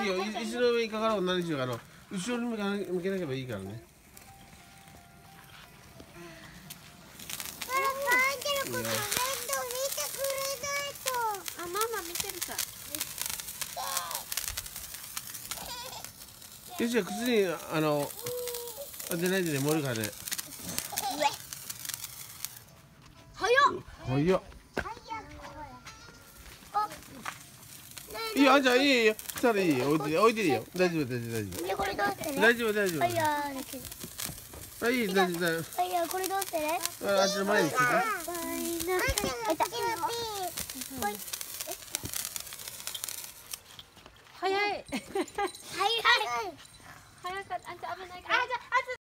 いよ。椅子の上にかかろう何しようか後ろに向けなければいいからね。 面倒見てくれないと。あ、ママ見てるさ。 よし、じゃあ靴に当てないでね、盛るからね。 早っ。 早っ。いいよ、じゃあいいよ。したらいいよ。置いていいよ。大丈夫、大丈夫、大丈夫。 これどうする？ 大丈夫、大丈夫。 はい、 いい、大丈夫、大丈夫。 はい、これどうする？ あっちの前に来て。 早い。早かった。あんた危ないから。